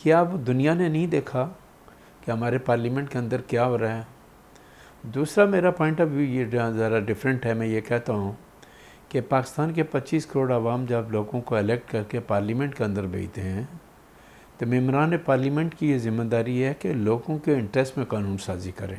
کیا وہ دنیا نے نہیں دیکھا کہ ہمارے پارلیمنٹ کے اندر کیا ہو رہا ہے؟ دوسرا میرا پوائنٹ آف ویو یہ ذرا ڈیفرنٹ ہے. میں یہ کہتا ہوں کہ پاکستان کے 25 کروڑ عوام جب لوگوں کو الیکٹ کر کے پارلیمنٹ کے اندر بھیجتے ہیں تو ممبران پارلیمنٹ کی یہ ذمہ داری ہے کہ لوگوں کے انٹرسٹ میں قانون سازی کریں.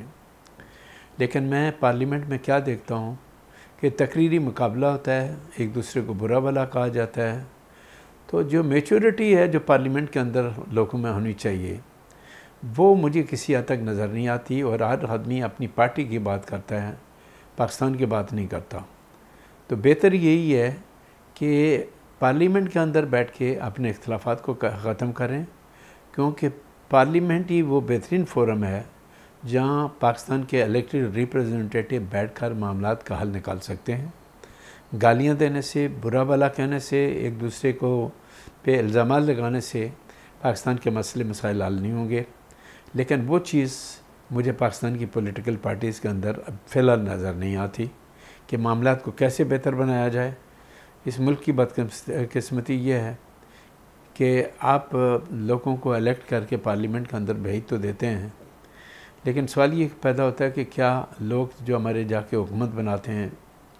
لیکن میں پارلیمنٹ میں کیا دیکھتا ہوں کہ تقریری مقابلہ ہوتا ہے، ایک دوسرے کو برا بھلا کہا جاتا ہے. تو جو میچورٹی ہے جو پارلیمنٹ کے اندر لوگوں میں ہونی چاہیے وہ مجھے کسی حد تک نظر نہیں آتی، اور ہر آدمی اپنی پارٹی کی بات کرتا ہے، پاکستان کی بات نہیں کرتا. تو بہتر یہی ہے کہ پارلیمنٹ کے اندر بیٹھ کے اپنے اختلافات کو ختم کریں، کیونکہ پارلیمنٹ ہی وہ بہترین فورم ہے جہاں پاکستان کے الیکٹڈ ریپریزنٹیٹیو بیٹھ کر معاملات کا حل نکال سکتے ہیں. گالیاں دینے سے، برا بھلا کہنے سے، ایک دوسرے کو پہ الزامات لگانے سے پاکستان کے مسئلے مسائل حل نہیں ہوں گے. لیکن وہ چیز مجھے پاکستان کی پولیٹیکل پارٹیز کے اندر اب فی الحال نظر نہیں آتی کہ معاملات کو کیسے بہتر بنایا جائے. اس ملک کی بدقسمتی یہ ہے کہ آپ لوگوں کو الیکٹ کر کے پارلیمنٹ کے اندر بھیج تو دیتے ہیں، لیکن سوال یہ پیدا ہوتا ہے کہ کیا لوگ جو ہمارے جا کے حکومت بناتے ہیں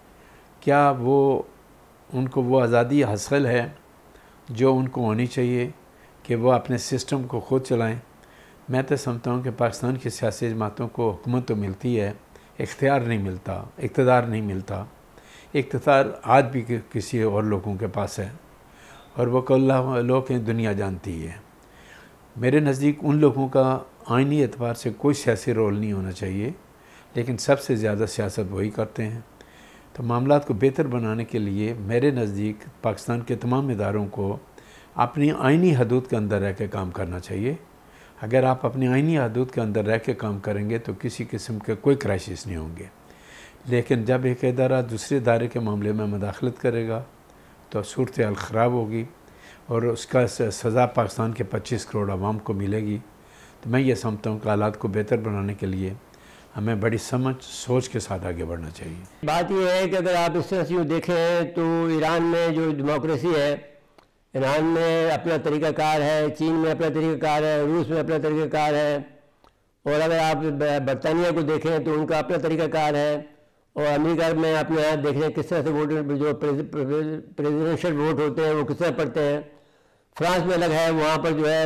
کیا وہ ان کو وہ آزادی حاصل ہے جو ان کو ہونی چاہیے کہ وہ اپنے سسٹم کو خود چلائیں. میں تو سمجھتا ہوں کہ پاکستان کی سیاسی جماعتوں کو حکومت تو ملتی ہے، اختیار نہیں ملتا، اقتدار نہیں ملتا. اقتدار آج بھی کسی اور لوگوں کے پاس ہے، اور وہ لوگ ہیں دنیا جانتی ہے. میرے نزدیک ان لوگوں کا آئینی اعتبار سے کوئی سیاسی رول نہیں ہونا چاہیے، لیکن سب سے زیادہ سیاست وہی کرتے ہیں. تو معاملات کو بہتر بنانے کے لیے میرے نزدیک پاکستان کے تمام اداروں کو اپنی آئینی حدود کے اندر رہ کے کام کرنا چاہیے. اگر آپ اپنی آئینی حدود کے اندر رہ کے کام کریں گے تو کسی قسم کے کوئی کرائسس نہیں ہوں گے. لیکن جب ایک ادارہ دوسرے ادارے کے معاملے میں مداخلت کرے گا تو صورتحال خراب ہوگی، اور اس کا سزا پاکستان کے 25 کروڑ عوام کو ملے گی. تو میں یہ سمجھتا ہوں کہ حالات کو بہتر بنانے کے لیے ہمیں بڑی سوچ کے ساتھ آگے بڑھنا چاہیے. بات یہ ہے کہ اگر آپ اس طرح سے دیکھیں تو ایران میں جو ڈیموکریسی ہے، ایران میں اپنا طریقہ کار ہے، چین میں اپنا طریقہ کار ہے، روس میں اپنا طریقہ کار ہے، اور اگر آپ برطانیہ کو دیکھیں تو ان کا اپنا طریقہ کار ہے، اور امریکہ میں اپنے یہاں دیکھ لیں کس طرح سے ووٹ جو پریزیڈنشل ووٹ ہوتے ہیں وہ کس طرح پڑتے ہیں. فرانس میں الگ ہے، وہاں پر جو ہے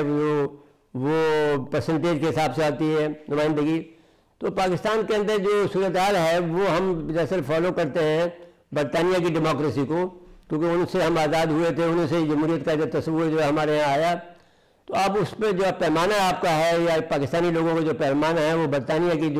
وہ پرسنٹیج کے حساب سے آتی ہے نمائندگی. تو پاکستان کے اندر جو صورتحال ہے وہ ہم دراصل فالو کرتے ہیں برطانیہ کی ڈیموکریسی کو، کیونکہ ان سے ہم آزاد ہوئے تھے، ان سے جمہوریت کا جو تصور جو ہمارے یہاں آیا. تو اب اس پہ جو پیمانہ آپ کا ہے یا پاکستانی لوگوں کا جو پیمانہ ہے وہ برطانیہ کی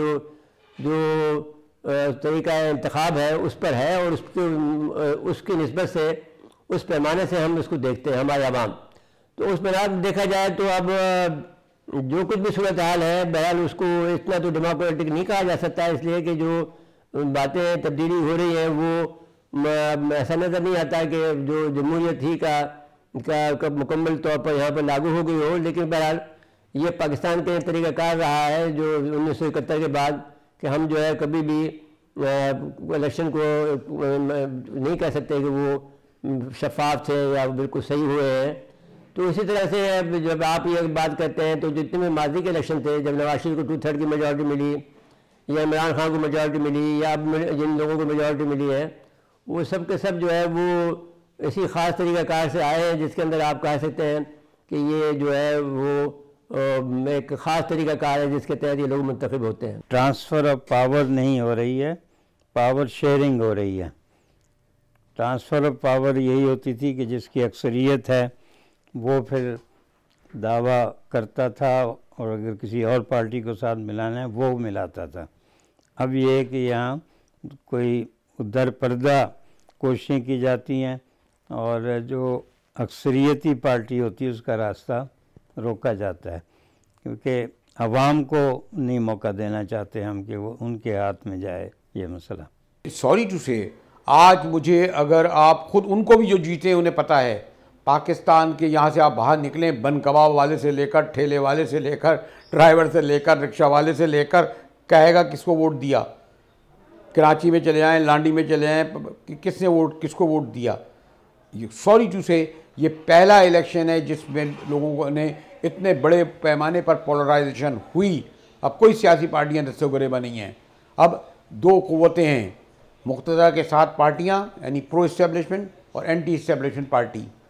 جو طریقہ انتخاب ہے اس پر ہے، اور اس کی نسبت سے اس پیمانے سے ہم اس کو دیکھتے ہیں ہمارے عوام. تو اس بنا دیکھا جائے تو اب جو کچھ بھی صورتحال ہے بہرحال اس کو اتنا تو ڈیموکریٹک نہیں کہا جا سکتا، اس لیے کہ جو باتیں تبدیلی ہو رہی ہیں وہ ایسا نظر نہیں آتا کہ جو جمہوریت ہی کا مکمل طور پر یہاں پر لاگو ہو گئی ہو. لیکن بہرحال یہ پاکستان کے طریقہ کار رہا ہے جو 1971 کے بعد کہ ہم جو ہے کبھی بھی الیکشن کو نہیں کہہ سکتے کہ وہ شفاف تھے یا بالکل صحیح ہوئے ہیں. تو اسی طرح سے جب آپ یہ بات کرتے ہیں تو جتنے بھی ماضی کے الیکشن تھے، جب نواز شریف کو 2/3 کی میجورٹی ملی یا عمران خان کو میجورٹی ملی یا اب جن لوگوں کو میجورٹی ملی ہے، وہ سب کے سب جو ہے وہ اسی خاص طریقہ کار سے آئے ہیں جس کے اندر آپ کہہ سکتے ہیں کہ یہ جو ہے وہ ایک خاص طریقہ کار ہے جس کے تحت یہ لوگ منتخب ہوتے ہیں. ٹرانسفر آف پاور نہیں ہو رہی ہے، پاور شیئرنگ ہو رہی ہے. ٹرانسفر آف پاور یہی ہوتی تھی کہ جس کی اکثریت ہے وہ پھر دعویٰ کرتا تھا، اور اگر کسی اور پارٹی کو ساتھ ملانا ہے وہ ملاتا تھا. اب یہ ہے کہ یہاں کوئی در پردہ کوششیں کی جاتی ہیں، اور جو اکثریتی پارٹی ہوتی ہے اس کا راستہ روکا جاتا ہے، کیونکہ عوام کو نہیں موقع دینا چاہتے ہم کہ وہ ان کے ہاتھ میں جائے یہ مسئلہ. سوری ٹو سے آج مجھے اگر آپ خود ان کو بھی جو جیتے انہیں پتہ ہے پاکستان کے یہاں سے آپ باہر نکلیں، بن کباب والے سے لے کر ٹھیلے والے سے لے کر ڈرائیور سے لے کر رکشہ والے سے لے کر کہے گا کس کو ووٹ دیا. کراچی میں چلے جائیں، لانڈی میں چلے جائیں، کس کو ووٹ دیا. سوری ٹو سے یہ پہلا الیکشن ہے جس میں لوگوں نے اتنے بڑے پیمانے پر پولرائزیشن ہوئی. اب کوئی سیاسی پارٹیاں دستہ گریباں نہیں ہیں. اب دو قوتیں ہیں، مقتدر کے ساتھ پارٹیاں یعنی پرو اسٹیبلشمنٹ اور اینٹی اسٹیبلشمنٹ پارٹی.